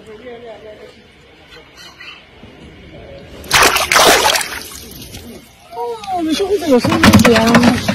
哦，我们兄弟有生日点。